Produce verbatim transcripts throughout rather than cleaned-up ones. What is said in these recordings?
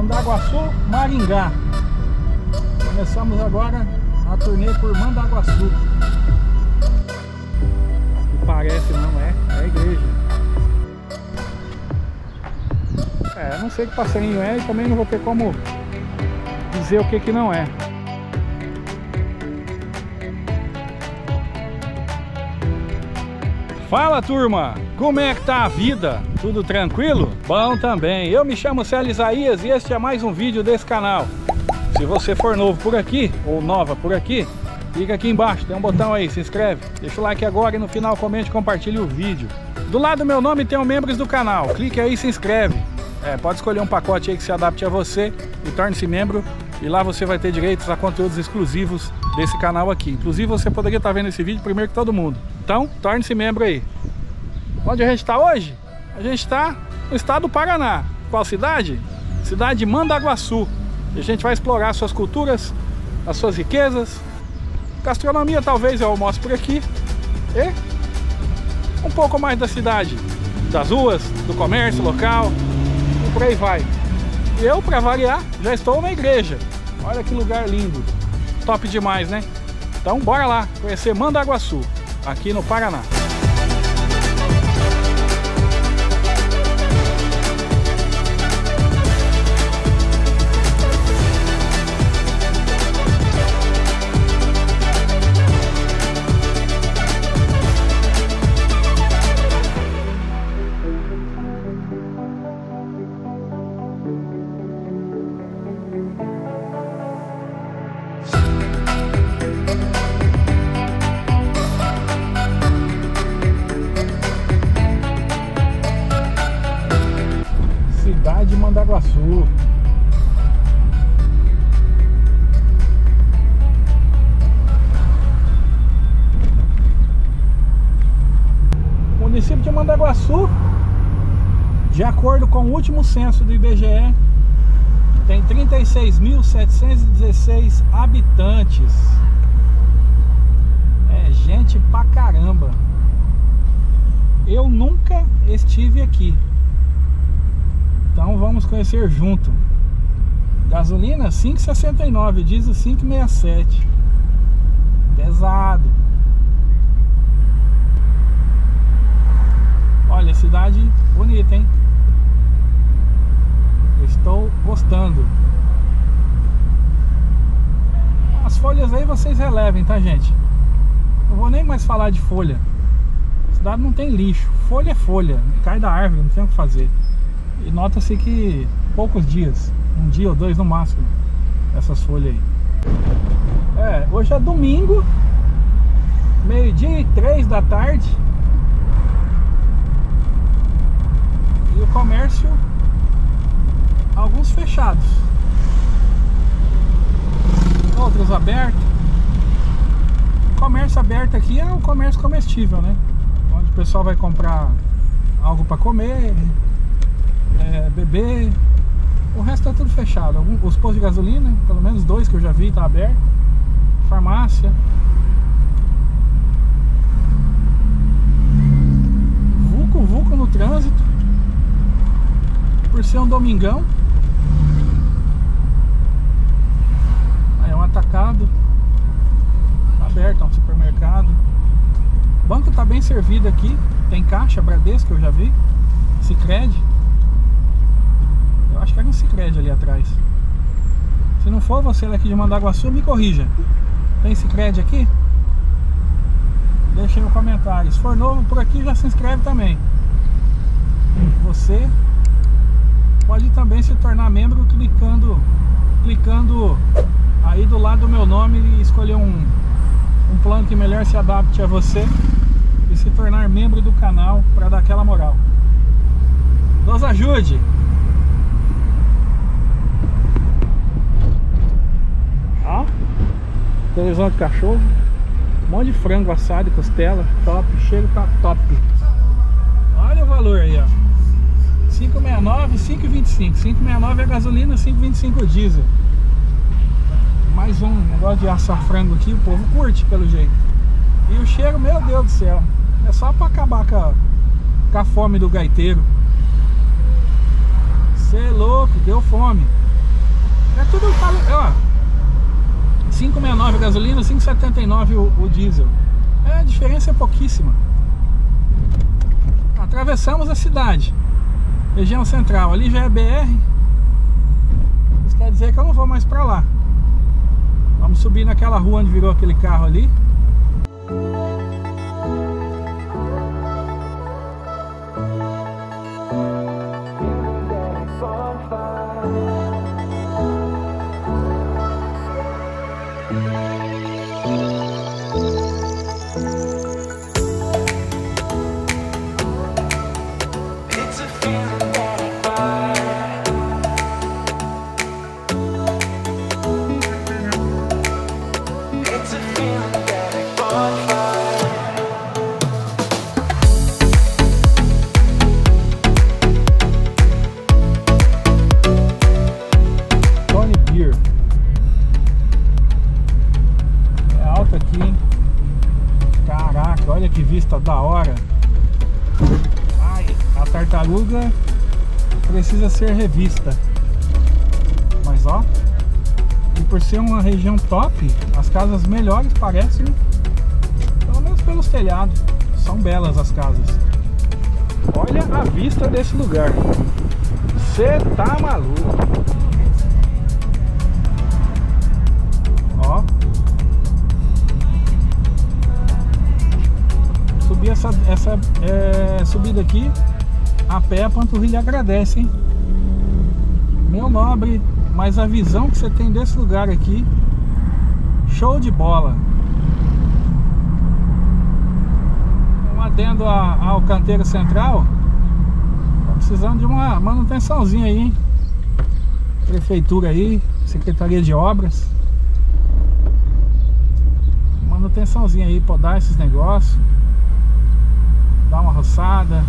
Mandaguaçu, Maringá. Começamos agora a turnê por Mandaguaçu. Que parece, não é? É a igreja. É, não sei que passarinho é e também não vou ter como dizer o que que não é. Fala, turma! Como é que tá a vida? Tudo tranquilo? Bom também. Eu me chamo Célio Isaías e este é mais um vídeo desse canal. Se você for novo por aqui, ou nova por aqui, clica aqui embaixo, tem um botão aí, se inscreve. Deixa o like agora e no final comente e compartilhe o vídeo. Do lado do meu nome tem o membros do canal. Clique aí e se inscreve. É, pode escolher um pacote aí que se adapte a você e torne-se membro. E lá você vai ter direitos a conteúdos exclusivos desse canal aqui. Inclusive você poderia estar vendo esse vídeo primeiro que todo mundo. Então, torne-se membro aí. Onde a gente está hoje? A gente está no estado do Paraná. Qual cidade? Cidade de Mandaguaçu. E a gente vai explorar suas culturas, as suas riquezas. Gastronomia talvez eu almoço por aqui. E um pouco mais da cidade. Das ruas, do comércio local. E por aí vai. E eu, para variar, já estou na igreja. Olha que lugar lindo. Top demais, né? Então bora lá conhecer Mandaguaçu, aqui no Paraná. Cidade de Mandaguaçu. O município de Mandaguaçu, de acordo com o último censo do I B G E, tem trinta e seis mil setecentos e dezesseis habitantes. É gente pra caramba. Eu nunca estive aqui. Então vamos conhecer junto. Gasolina cinco e sessenta e nove, diesel cinco e sessenta e sete. Pesado. Olha, cidade bonita, hein? Eu estou gostando. As folhas aí vocês relevem, tá, gente? Não vou nem mais falar de folha. A cidade não tem lixo. Folha é folha. Cai da árvore, não tem o que fazer. E nota-se que poucos dias, um dia ou dois no máximo, essas folhas aí. É, hoje é domingo, meio-dia e três da tarde. E o comércio, alguns fechados, outros abertos. O comércio aberto aqui é o comércio comestível, né? Onde o pessoal vai comprar algo para comer, É, beber. O resto é tudo fechado. Alguns, os postos de gasolina, pelo menos dois que eu já vi, tá aberto. Farmácia. Vulco, vulco no trânsito. Por ser um domingão. Aí é um atacado. Tá aberto, é um supermercado. O banco tá bem servido aqui. Tem caixa, Bradesco, eu já vi. Sicredi. Eu acho que era um Sicredi ali atrás. Se não for você daqui de Mandaguaçu, me corrija. Tem Sicredi aqui? Deixa aí no comentário. Se for novo por aqui, já se inscreve também. Você pode também se tornar membro clicando Clicando aí do lado do meu nome e escolher um, um plano que melhor se adapte a você e se tornar membro do canal para dar aquela moral. Nos ajude! Ó, televisão de cachorro, um monte de frango assado e costela, top, cheiro tá top. Olha o valor aí, ó, cinco e sessenta e nove, cinco e vinte e cinco. cinco e sessenta e nove é gasolina, cinco e vinte e cinco diesel. Mais um negócio de assar frango aqui, o povo curte pelo jeito. E o cheiro, meu Deus do céu, é só pra acabar com a, com a fome do gaiteiro. Cê é louco, deu fome. É tudo, ó, cinco e sessenta e nove a gasolina, cinco e setenta e nove o, o diesel. É, a diferença é pouquíssima. Atravessamos a cidade, região central, ali já é B R. Isso quer dizer que eu não vou mais pra lá. Vamos subir naquela rua onde virou aquele carro ali. Olha que vista da hora. Ai, a tartaruga precisa ser revista. Mas ó, e por ser uma região top, as casas melhores parecem, pelo menos pelos telhados. São belas as casas. Olha a vista desse lugar. Cê tá maluco. Ó, subir essa, essa é, subida aqui a pé, a panturrilha agradece, hein? Meu nobre, mas a visão que você tem desse lugar aqui, show de bola. Um adendo a, ao canteiro central, tá precisando de uma manutençãozinha aí, hein? Prefeitura aí, Secretaria de Obras, manutençãozinha aí, podar esses negócios, dar uma roçada.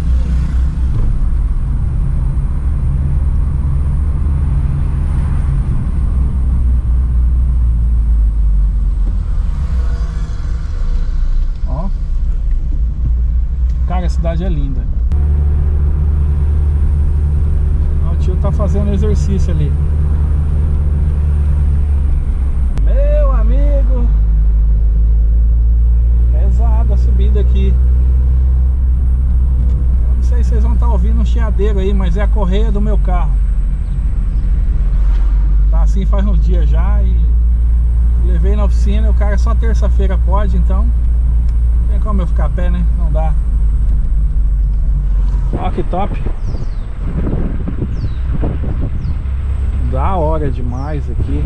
Ó, cara, a cidade é linda. Ó, o tio tá fazendo exercício ali. Meu amigo, pesada a subida aqui. Não sei se vocês vão estar ouvindo um chiadeiro aí, mas é a correia do meu carro. Tá assim faz uns dias já e levei na oficina. O cara só terça-feira pode, então não tem como eu ficar a pé, né? Não dá. Ó que top. Da hora demais aqui.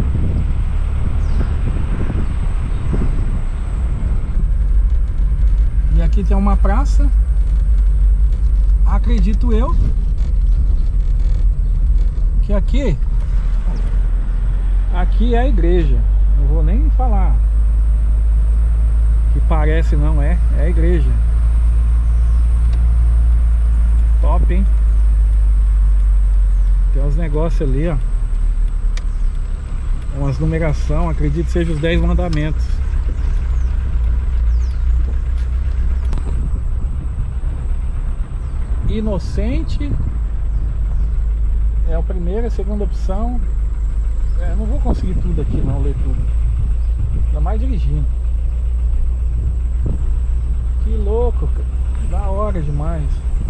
E aqui tem uma praça. Acredito eu que aqui aqui é a igreja. Não vou nem falar que parece, não é, é a igreja. Top, hein? Tem uns negócios ali, ó, umas numeração, acredito que seja os dez mandamentos. Inocente é a primeira, a segunda opção. É, não vou conseguir tudo aqui não, ler tudo. Ainda mais dirigindo. Que louco, cara. Da hora demais.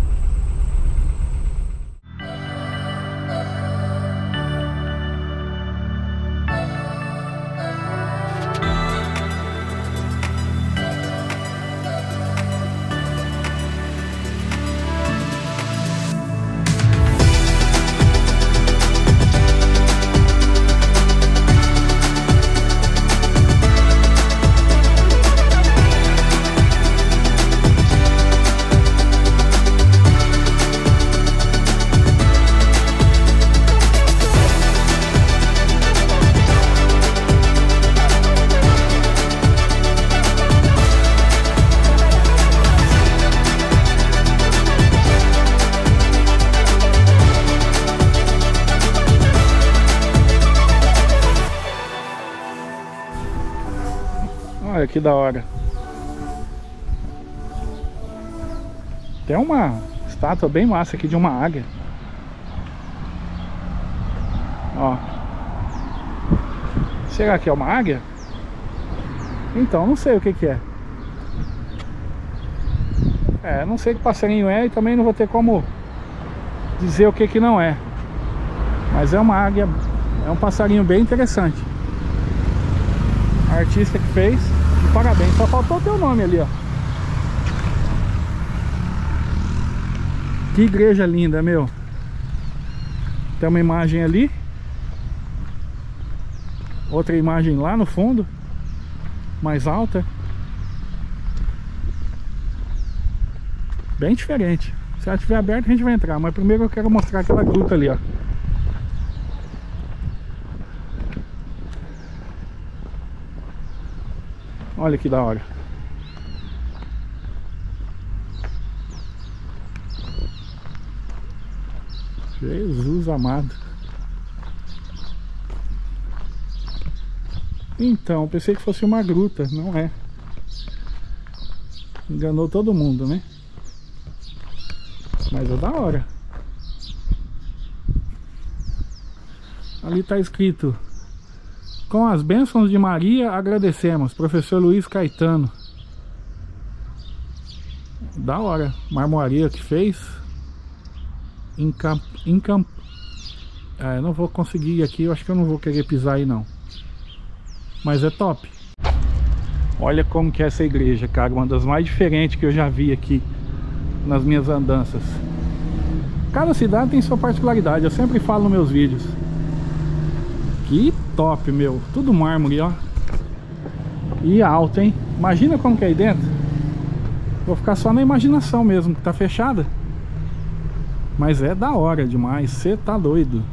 Olha que da hora. Tem uma estátua bem massa aqui de uma águia. Ó. Será que é uma águia? Então, não sei o que que é. É, não sei que passarinho é e também não vou ter como dizer o que que não é. Mas é uma águia, é um passarinho bem interessante. A artista que fez, e parabéns. Só faltou o teu nome ali, ó. Que igreja linda, meu. Tem uma imagem ali. Outra imagem lá no fundo, mais alta. Bem diferente. Se ela estiver aberta a gente vai entrar. Mas primeiro eu quero mostrar aquela gruta ali, ó. Olha que da hora. Jesus amado. Então, pensei que fosse uma gruta, não é. Enganou todo mundo, né? Mas é da hora. Ali tá escrito: com as bênçãos de Maria agradecemos, professor Luiz Caetano. Da hora. Marmoraria que fez. Encamp... Encamp... Ah, eu não vou conseguir ir aqui, eu acho que eu não vou querer pisar aí não. Mas é top. Olha como que é essa igreja, cara. Uma das mais diferentes que eu já vi aqui nas minhas andanças. Cada cidade tem sua particularidade, eu sempre falo nos meus vídeos. Que top, meu. Tudo mármore, ó. E alto, hein? Imagina como que é aí dentro. Vou ficar só na imaginação mesmo, que tá fechada. Mas é da hora demais. Você tá doido.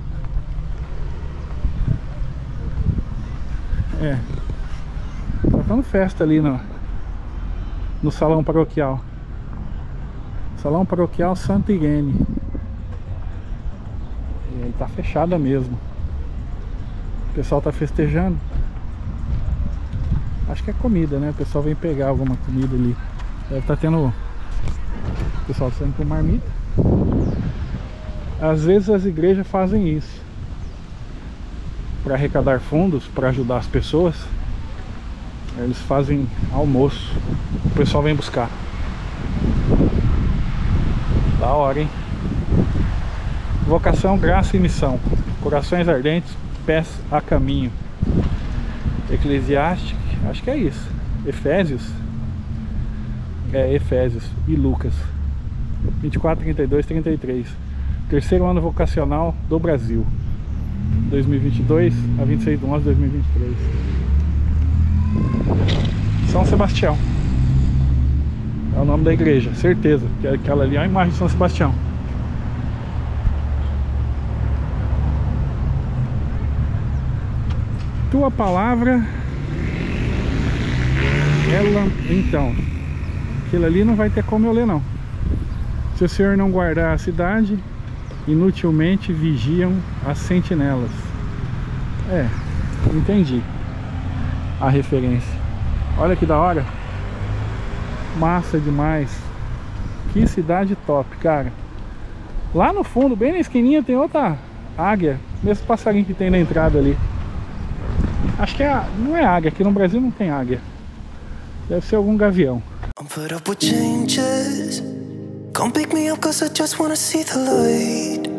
É. Tá dando festa ali no, no salão paroquial. Salão paroquial Santa Irene. E aí tá fechada mesmo. O pessoal tá festejando. Acho que é comida, né? O pessoal vem pegar alguma comida ali. Deve estar tendo... O pessoal saindo com marmita. Às vezes as igrejas fazem isso para arrecadar fundos, para ajudar as pessoas. Eles fazem almoço. O pessoal vem buscar. Da hora, hein? Vocação, graça e missão. Corações ardentes, pés a caminho. Eclesiastes, acho que é isso. Efésios. É, Efésios e Lucas vinte e quatro, trinta e dois, trinta e três. Terceiro ano vocacional do Brasil, dois mil e vinte e dois a vinte e seis de onze de dois mil e vinte e três. São Sebastião é o nome da igreja, certeza que aquela ali é a imagem de São Sebastião. Tua palavra, ela, então, aquilo ali não vai ter como eu ler não. Se o Senhor não guardar a cidade, inutilmente vigiam as sentinelas. É, entendi a referência. Olha que da hora. Massa demais. Que cidade top, cara. Lá no fundo, bem na esquininha, tem outra águia. Mesmo passarinho que tem na entrada ali. Acho que é, não é águia, aqui no Brasil não tem águia. Deve ser algum gavião. Come pick me up cause I just wanna see the light.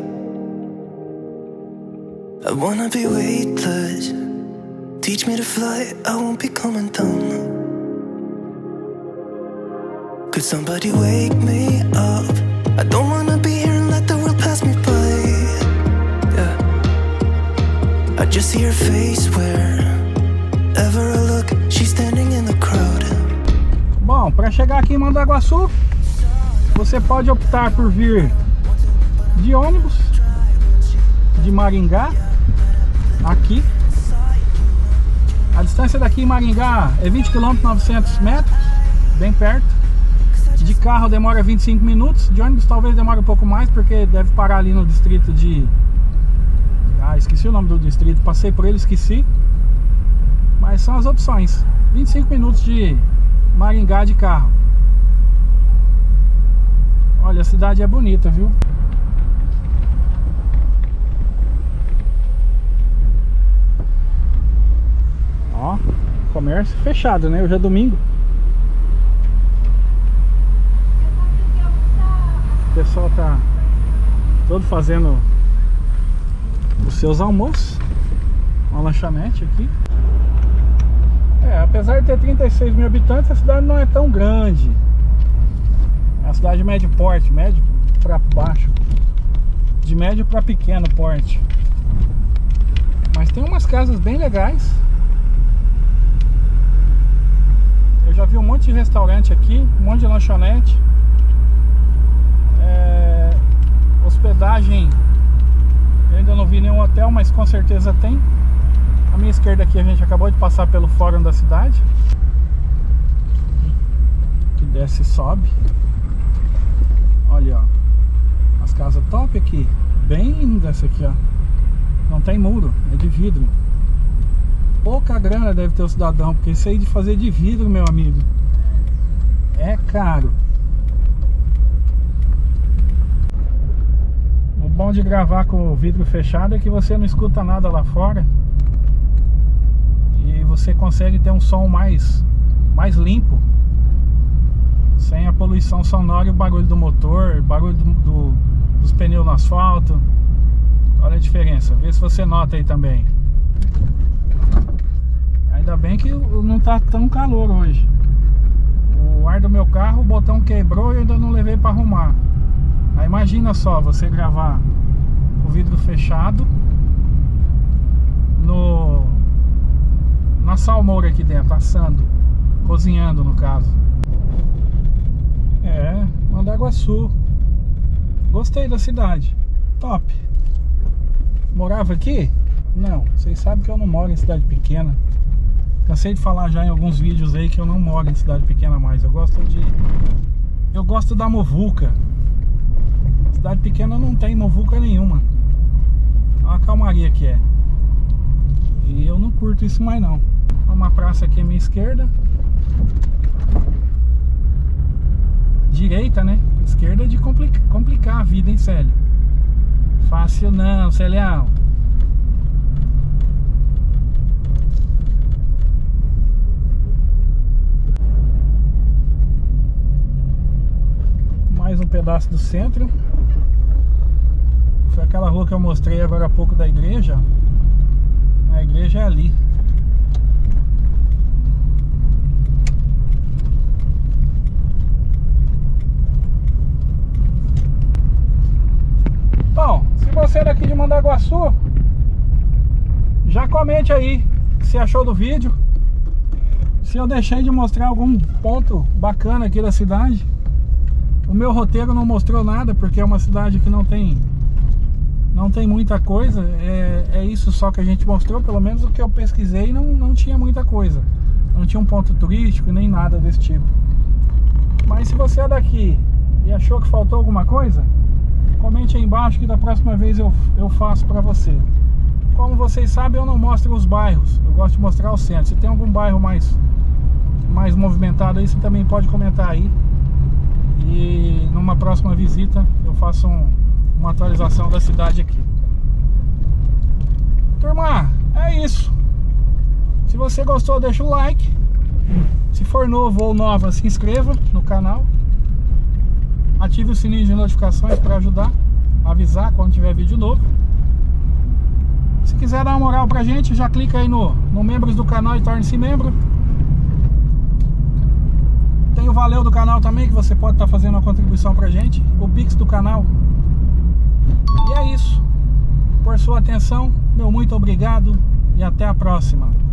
I wanna be weightless. Teach me to fly, I won't be coming down. Could somebody wake me up? I don't wanna be here and let the world pass me by. Yeah. I just see her face wherever I look. She's standing in the crowd. Bom, para chegar aqui em Mandaguaçu, você pode optar por vir de ônibus de Maringá aqui. A distância daqui em Maringá é vinte quilômetros, novecentos metros, bem perto. De carro demora vinte e cinco minutos, de ônibus talvez demore um pouco mais, porque deve parar ali no distrito de... Ah, esqueci o nome do distrito, passei por ele, esqueci. Mas são as opções. vinte e cinco minutos de Maringá de carro. Olha, a cidade é bonita, viu? comércio fechado, né? Hoje é domingo. O pessoal tá todo fazendo os seus almoços. Uma lanchonete aqui. É, apesar de ter trinta e seis mil habitantes, a cidade não é tão grande. É uma cidade de médio porte, médio para baixo, de médio para pequeno porte. Mas tem umas casas bem legais. Eu já vi um monte de restaurante aqui, um monte de lanchonete. É, hospedagem, eu ainda não vi nenhum hotel, mas com certeza tem. À minha esquerda aqui a gente acabou de passar pelo fórum da cidade, que desce e sobe. Olha, ó, as casas top aqui, bem linda essa aqui, ó. Não tem muro, é de vidro. Pouca grana deve ter o cidadão, porque isso aí de fazer de vidro, meu amigo, é caro. O bom de gravar com o vidro fechado é que você não escuta nada lá fora. E você consegue ter um som mais, mais limpo, sem a poluição sonora e o barulho do motor, barulho do, do, dos pneus no asfalto. Olha a diferença, vê se você nota aí também. Ainda bem que não tá tão calor hoje. O ar do meu carro, o botão quebrou e eu ainda não levei para arrumar. Aí imagina só, você gravar com o vidro fechado no, na salmoura aqui dentro, assando, cozinhando no caso. É, Mandaguaçu. Gostei da cidade, top. Morava aqui? Não, vocês sabem que eu não moro em cidade pequena. Cansei de falar já em alguns vídeos aí que eu não moro em cidade pequena mais. Eu gosto de... Eu gosto da muvuca. Cidade pequena não tem muvuca nenhuma. Olha a calmaria que é. E eu não curto isso mais não. Uma praça aqui à minha esquerda. Direita, né? Esquerda é de complica... complicar a vida, hein, Célio? Fácil não, Celião. Mais um pedaço do centro. Foi aquela rua que eu mostrei agora há pouco da igreja. A igreja é ali. Bom, se você é daqui de Mandaguaçu, já comente aí se achou do vídeo, se eu deixei de mostrar algum ponto bacana aqui da cidade. O meu roteiro não mostrou nada, porque é uma cidade que não tem não tem muita coisa. É, é isso só que a gente mostrou. Pelo menos o que eu pesquisei não, não tinha muita coisa. Não tinha um ponto turístico nem nada desse tipo. Mas se você é daqui e achou que faltou alguma coisa, comente aí embaixo que da próxima vez eu, eu faço pra você. Como vocês sabem, eu não mostro os bairros, eu gosto de mostrar o centro. Se tem algum bairro mais, mais movimentado aí, você também pode comentar aí. E numa próxima visita eu faço um, uma atualização da cidade aqui. Turma, é isso. Se você gostou, deixa o like. Se for novo ou nova, se inscreva no canal. Ative o sininho de notificações para ajudar a avisar quando tiver vídeo novo. Se quiser dar uma moral pra gente, já clica aí no, no membros do canal e torne-se membro. Tem o valeu do canal também, que você pode estar fazendo uma contribuição pra gente. O Pix do canal. E é isso. Por sua atenção, meu muito obrigado e até a próxima.